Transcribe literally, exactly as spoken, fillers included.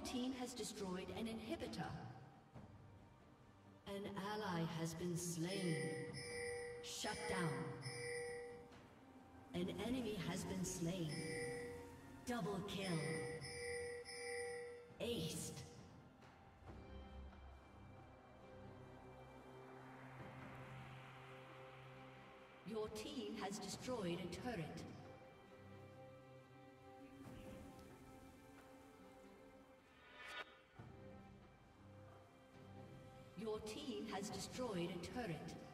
team has destroyed an inhibitor. An ally has been slain. Shut down. An enemy has been slain. Double kill. Aced. Your team has destroyed a turret. Your team has destroyed a turret.